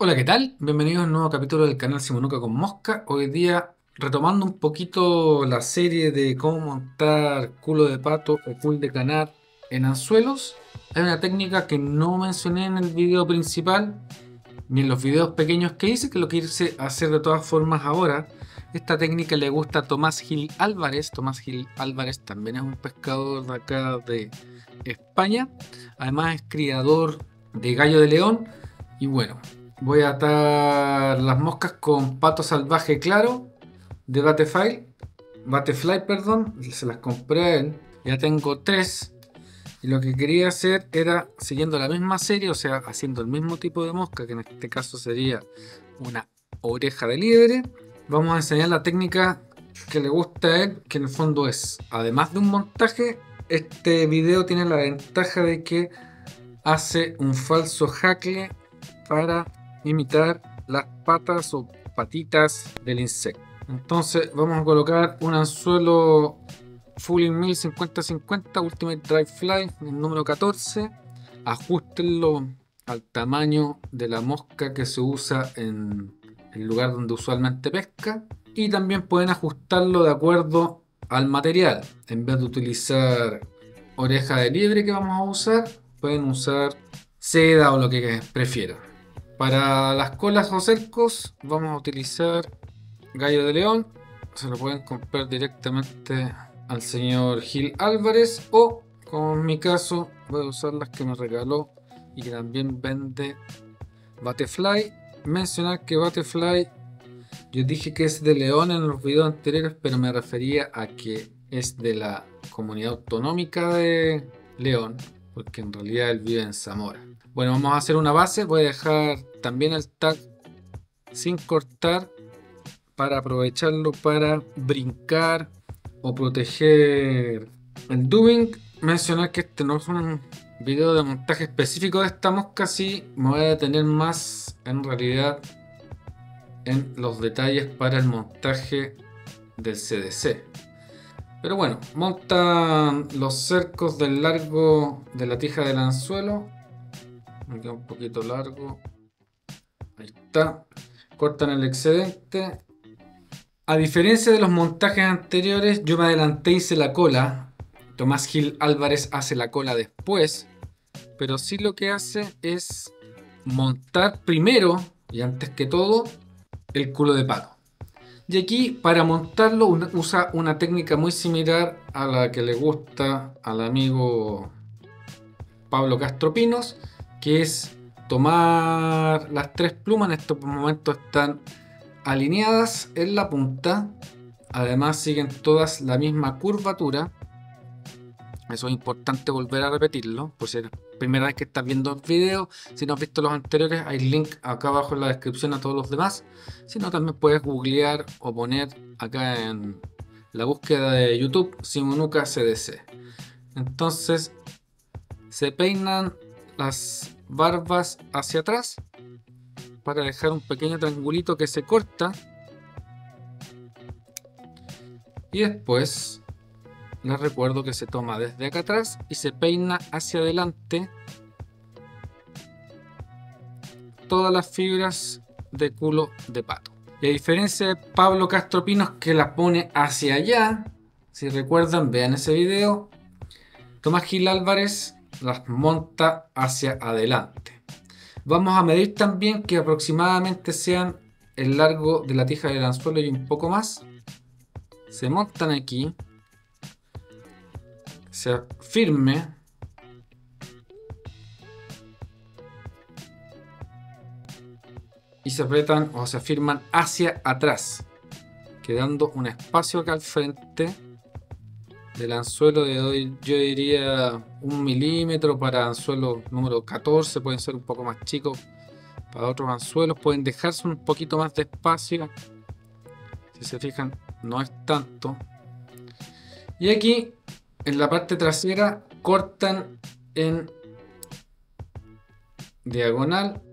Hola, ¿qué tal? Bienvenidos a un nuevo capítulo del canal Simonuca con Mosca. Hoy día retomando un poquito la serie de cómo montar culo de pato o culo de canar en anzuelos. Hay una técnica que no mencioné en el video principal ni en los videos pequeños que hice, que lo quise hacer de todas formas ahora. Esta técnica le gusta a Tomás Gil Álvarez. Tomás Gil Álvarez también es un pescador de acá de España. Además es criador de gallo de león. Y bueno, voy a atar las moscas con pato salvaje claro de Batefly, perdón. Se las compré a él. Ya tengo tres. Y lo que quería hacer era, siguiendo la misma serie, o sea, haciendo el mismo tipo de mosca, que en este caso sería una oreja de liebre, vamos a enseñar la técnica que le gusta a él, que en el fondo es, además de un montaje, este video tiene la ventaja de que hace un falso hackle para imitar las patas o patitas del insecto. Entonces vamos a colocar un anzuelo Fulling Mill 50-50 Ultimate Dry Fly, el número 14. Ajustenlo al tamaño de la mosca que se usa en el lugar donde usualmente pesca. Y también pueden ajustarlo de acuerdo al material. En vez de utilizar oreja de liebre que vamos a usar, pueden usar seda o lo que prefieran. Para las colas o cercos vamos a utilizar gallo de león. Se lo pueden comprar directamente al señor Gil Álvarez, o como en mi caso voy a usar las que me regaló y que también vende Batefly. Mencionar que Batefly, yo dije que es de León en los videos anteriores, pero me refería a que es de la comunidad autonómica de León, porque en realidad él vive en Zamora. Bueno, vamos a hacer una base. Voy a dejar también el tag sin cortar para aprovecharlo para brincar o proteger el dubbing. Mencionar que este no es un video de montaje específico de esta mosca, sí me voy a detener más en realidad en los detalles para el montaje del CDC. Pero bueno, montan los cercos del largo de la tija del anzuelo. Me queda un poquito largo. Ahí está. Cortan el excedente. A diferencia de los montajes anteriores, yo me adelanté y hice la cola. Tomás Gil Álvarez hace la cola después, pero sí lo que hace es montar primero y antes que todo el culo de pato. Y aquí para montarlo usa una técnica muy similar a la que le gusta al amigo Pablo Castro Pinos, que es tomar las tres plumas. En estos momentos están alineadas en la punta. Además siguen todas la misma curvatura. Eso es importante volver a repetirlo, por si es la primera vez que estás viendo el video. Si no has visto los anteriores, hay link acá abajo en la descripción a todos los demás. Si no, también puedes googlear o poner acá en la búsqueda de YouTube Simonuca CDC. Entonces se peinan las barbas hacia atrás para dejar un pequeño triangulito que se corta. Y después les recuerdo que se toma desde acá atrás y se peina hacia adelante todas las fibras de culo de pato. Y a diferencia de Pablo Castro Pinos, que las pone hacia allá, si recuerdan, vean ese video, Tomás Gil Álvarez las monta hacia adelante. Vamos a medir también que aproximadamente sean el largo de la tija del anzuelo y un poco más. Se montan aquí, se firme, y se apretan o se afirman hacia atrás, quedando un espacio acá al frente del anzuelo de hoy. Yo diría 1 milímetro para anzuelo número 14, pueden ser un poco más chicos para otros anzuelos, pueden dejarse un poquito más de espacio. Si se fijan, no es tanto. Y aquí en la parte trasera cortan en diagonal,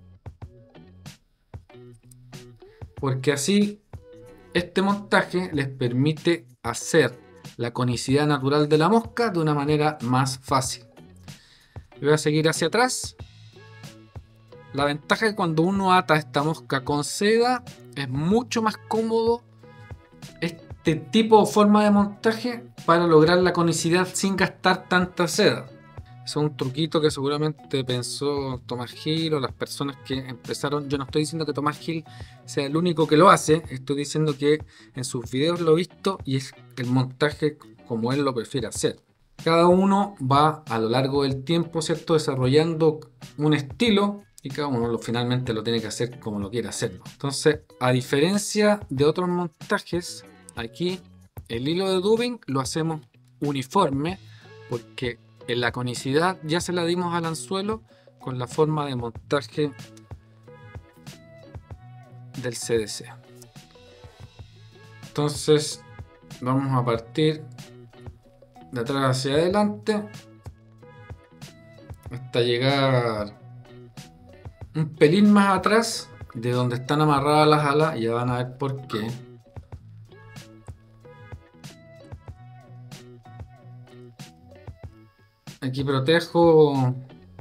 porque así este montaje les permite hacer la conicidad natural de la mosca de una manera más fácil. Voy a seguir hacia atrás La ventaja es que cuando uno ata esta mosca con seda es mucho más cómodo este tipo o forma de montaje para lograr la conicidad sin gastar tanta seda. Es un truquito que seguramente pensó Tomás Hill o las personas que empezaron. Yo no estoy diciendo que Tomás Hill sea el único que lo hace, estoy diciendo que en sus videos lo he visto y es el montaje como él lo prefiere hacer. Cada uno va a lo largo del tiempo, ¿cierto?, desarrollando un estilo y cada uno finalmente lo tiene que hacer como lo quiere hacerlo. Entonces, a diferencia de otros montajes, aquí el hilo de dubbing lo hacemos uniforme porque en la conicidad ya se la dimos al anzuelo con la forma de montaje del CDC. Entonces vamos a partir de atrás hacia adelante hasta llegar un pelín más atrás de donde están amarradas las alas y ya van a ver por qué. Aquí protejo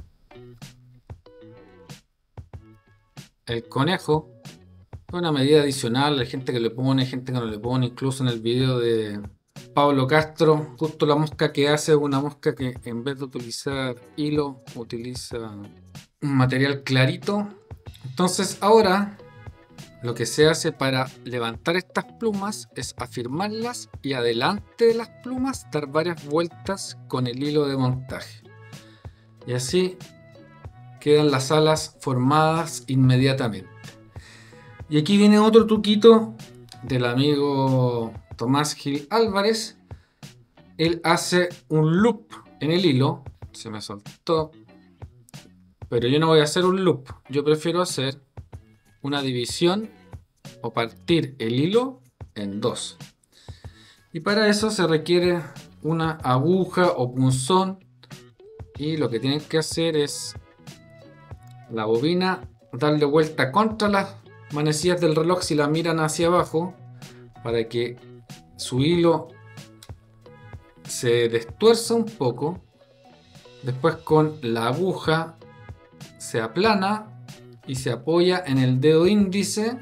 el conejo. Una medida adicional, hay gente que le pone, gente que no le pone. Incluso en el video de Pablo Castro, justo la mosca que hace es una mosca que en vez de utilizar hilo, utiliza un material clarito. Entonces ahora lo que se hace para levantar estas plumas es afirmarlas y adelante de las plumas dar varias vueltas con el hilo de montaje. Y así quedan las alas formadas inmediatamente. Y aquí viene otro truquito del amigo Tomás Gil Álvarez. Él hace un loop en el hilo. Se me soltó. Pero yo no voy a hacer un loop. Yo prefiero hacer una división o partir el hilo en dos. Y para eso se requiere una aguja o punzón. Y lo que tienen que hacer es la bobina, darle vuelta contra las manecillas del reloj si la miran hacia abajo para que su hilo se destuerza un poco. Después con la aguja se aplana y se apoya en el dedo índice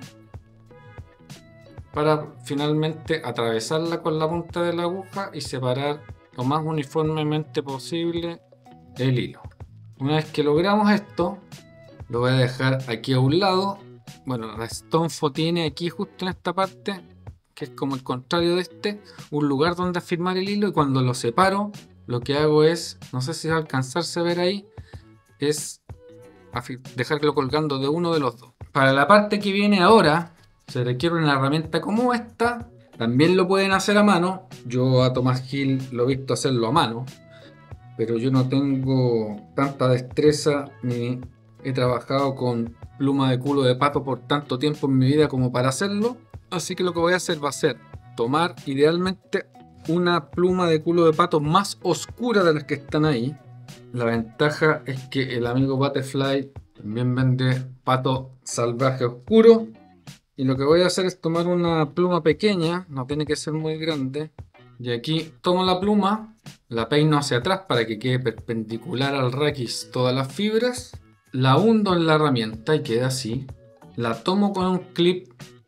para finalmente atravesarla con la punta de la aguja y separar lo más uniformemente posible el hilo. Una vez que logramos esto, lo voy a dejar aquí a un lado. Bueno, la Stonefo tiene aquí justo en esta parte, que es como el contrario de este, un lugar donde afirmar el hilo, y cuando lo separo, lo que hago es, no sé si va a alcanzarse a ver ahí, es dejarlo colgando de uno de los dos. Para la parte que viene ahora, se requiere una herramienta como esta. También lo pueden hacer a mano. Yo a Tomás Gil lo he visto hacerlo a mano, pero yo no tengo tanta destreza ni he trabajado con pluma de culo de pato por tanto tiempo en mi vida como para hacerlo. Así que lo que voy a hacer va a ser tomar idealmente una pluma de culo de pato más oscura de las que están ahí. La ventaja es que el amigo Butterfly también vende pato salvaje oscuro. Y lo que voy a hacer es tomar una pluma pequeña, no tiene que ser muy grande. Y aquí tomo la pluma, la peino hacia atrás para que quede perpendicular al raquis todas las fibras. La hundo en la herramienta y queda así. La tomo con un clip.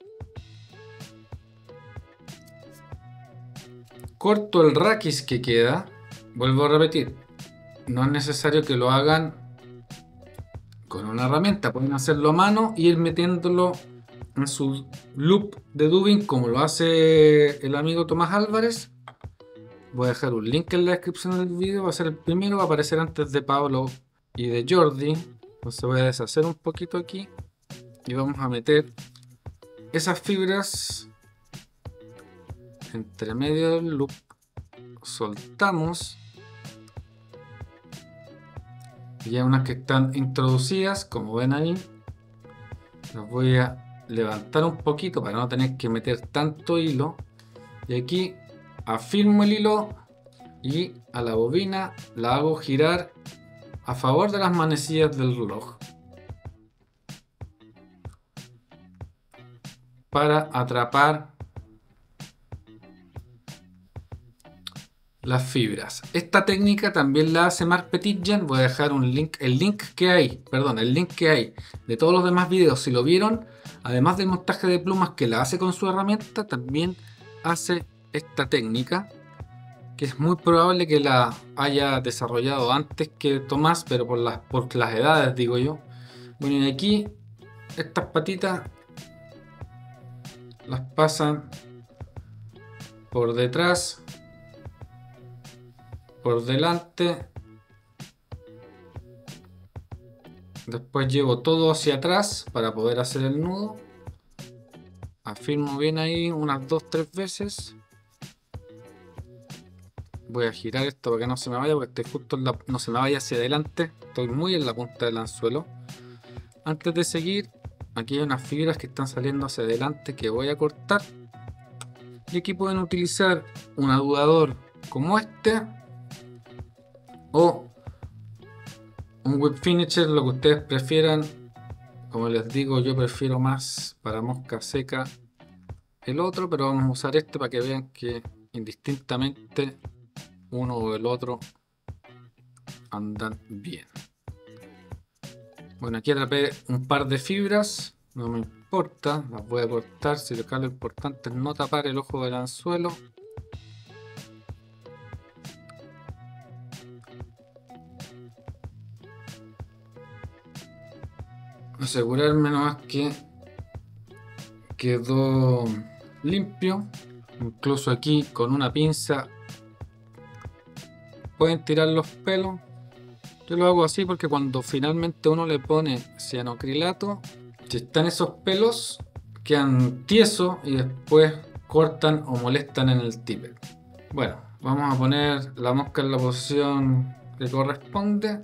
Corto el raquis que queda. Vuelvo a repetir. No es necesario que lo hagan con una herramienta. Pueden hacerlo a mano y ir metiéndolo en su loop de dubbing como lo hace el amigo Tomás Álvarez. Voy a dejar un link en la descripción del video. Va a ser el primero. Va a aparecer antes de Pablo y de Jordi. Entonces voy a deshacer un poquito aquí. Y vamos a meter esas fibras entre medio del loop. Soltamos. Y hay unas que están introducidas, como ven ahí. Las voy a levantar un poquito para no tener que meter tanto hilo. Y aquí afirmo el hilo y a la bobina la hago girar a favor de las manecillas del reloj para atrapar las fibras. Esta técnica también la hace Mark Petitjean. Voy a dejar un link, el link que hay de todos los demás videos. Si lo vieron, además del montaje de plumas que la hace con su herramienta, también hace esta técnica, que es muy probable que la haya desarrollado antes que Tomás, pero por las edades, digo yo. Bueno, y aquí estas patitas las pasan por detrás, por delante, después llevo todo hacia atrás para poder hacer el nudo, afirmo bien ahí unas 2-3 veces. Voy a girar esto para que no se me vaya, porque estoy justo no se me vaya hacia adelante, estoy muy en la punta del anzuelo. Antes de seguir, aquí hay unas fibras que están saliendo hacia adelante que voy a cortar, y aquí pueden utilizar un adulador como este o un whip finisher, lo que ustedes prefieran. Como les digo, yo prefiero más para mosca seca el otro, pero vamos a usar este para que vean que indistintamente uno o el otro andan bien. Bueno, aquí atrapé un par de fibras, no me importa, las voy a cortar. Si acá lo importante es no tapar el ojo del anzuelo. Asegurarme nomás que quedó limpio. Incluso aquí con una pinza pueden tirar los pelos. Yo lo hago así porque cuando finalmente uno le pone cianocrilato, si están esos pelos, quedan tiesos y después cortan o molestan en el tippet. Bueno, vamos a poner la mosca en la posición que corresponde.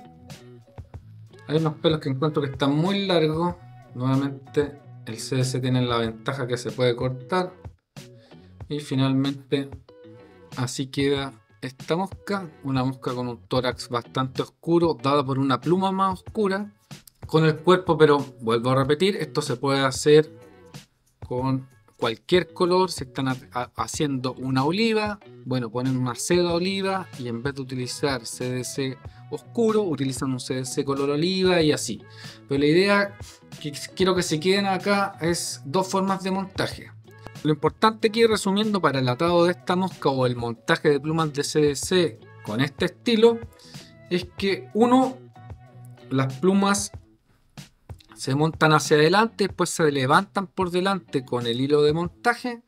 Hay unos pelos que encuentro que están muy largos. Nuevamente el CDC tiene la ventaja que se puede cortar. Y finalmente así queda esta mosca. Una mosca con un tórax bastante oscuro, dada por una pluma más oscura. Con el cuerpo, pero vuelvo a repetir, esto se puede hacer con cualquier color. Si están haciendo una oliva, bueno, ponen una seda oliva y en vez de utilizar CDC oscuro, utilizan un CDC color oliva y así. Pero la idea que quiero que se queden acá es dos formas de montaje. Lo importante aquí, resumiendo, para el atado de esta mosca o el montaje de plumas de CDC con este estilo, es que uno, las plumas se montan hacia adelante, después se levantan por delante con el hilo de montaje.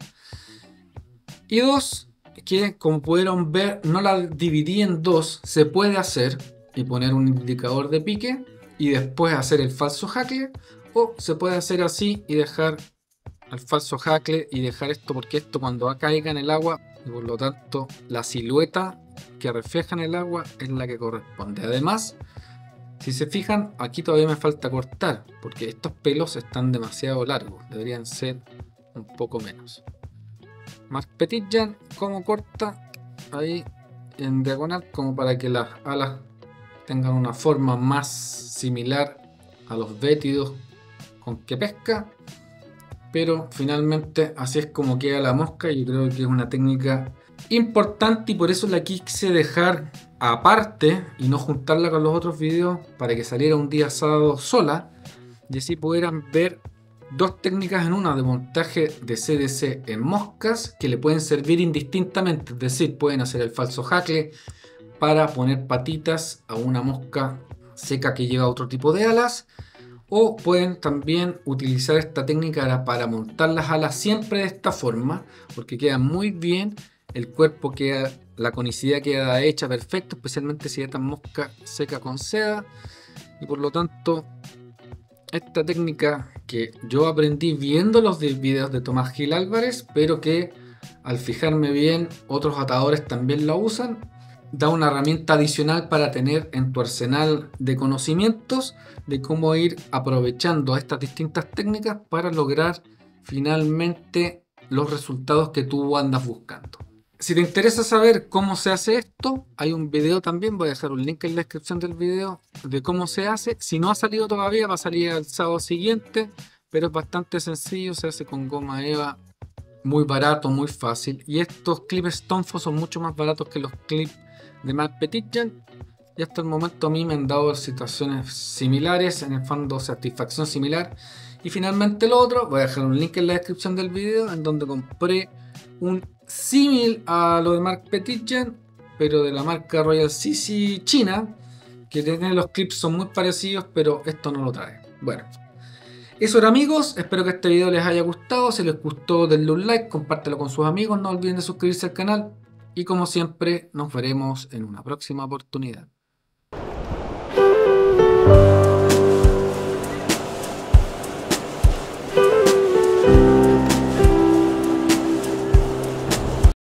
Y dos, que como pudieron ver, no la dividí en dos. Se puede hacer y poner un indicador de pique y después hacer el falso hackle, o se puede hacer así y dejar el falso hackle y dejar esto, porque esto cuando caiga en el agua, y por lo tanto la silueta que refleja en el agua es la que corresponde. Además, si se fijan, aquí todavía me falta cortar, porque estos pelos están demasiado largos, deberían ser un poco menos. Mark Petitjean, como corta ahí en diagonal, como para que las alas tengan una forma más similar a los vétidos con que pesca. Pero finalmente así es como queda la mosca. Yo creo que es una técnica importante y por eso la quise dejar aparte y no juntarla con los otros videos, para que saliera un día sábado sola y así pudieran ver dos técnicas en una de montaje de CDC en moscas que le pueden servir indistintamente. Es decir, pueden hacer el falso hackle para poner patitas a una mosca seca que lleva otro tipo de alas, o pueden también utilizar esta técnica para montar las alas siempre de esta forma, porque queda muy bien, el cuerpo queda, la conicidad queda hecha perfecto, especialmente si esta mosca seca con seda. Y por lo tanto, esta técnica que yo aprendí viendo los videos de Tomás Gil Álvarez, pero que al fijarme bien otros atadores también la usan, da una herramienta adicional para tener en tu arsenal de conocimientos de cómo ir aprovechando estas distintas técnicas para lograr finalmente los resultados que tú andas buscando. Si te interesa saber cómo se hace esto, hay un video también, voy a dejar un link en la descripción del video de cómo se hace. Si no ha salido todavía, va a salir el sábado siguiente, pero es bastante sencillo, se hace con goma eva muy barato, muy fácil. Y estos clips Stonefo son mucho más baratos que los clips de Mark Petitjean. Y hasta el momento a mí me han dado situaciones similares, en el fondo satisfacción similar. Y finalmente lo otro, voy a dejar un link en la descripción del video en donde compré un símil a lo de Mark Petitjean, pero de la marca Royal CC China, que tiene los clips son muy parecidos, pero esto no lo trae. Bueno, eso era amigos, espero que este video les haya gustado. Si les gustó denle un like, compártelo con sus amigos, no olviden de suscribirse al canal y como siempre nos veremos en una próxima oportunidad.